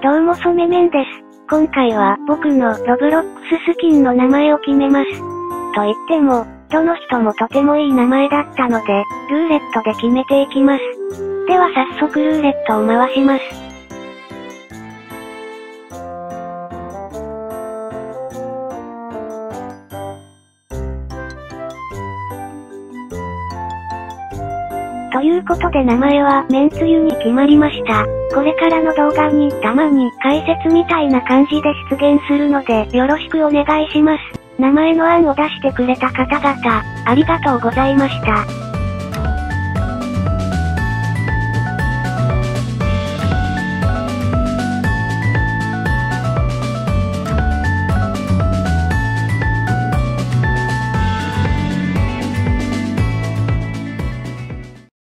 どうも染めんです。今回は僕のロブロックススキンの名前を決めます。と言っても、どの人もとてもいい名前だったので、ルーレットで決めていきます。では早速ルーレットを回します。ということで名前はめんつゆに決まりました。これからの動画にたまに解説みたいな感じで出現するのでよろしくお願いします。名前の案を出してくれた方々、ありがとうございました。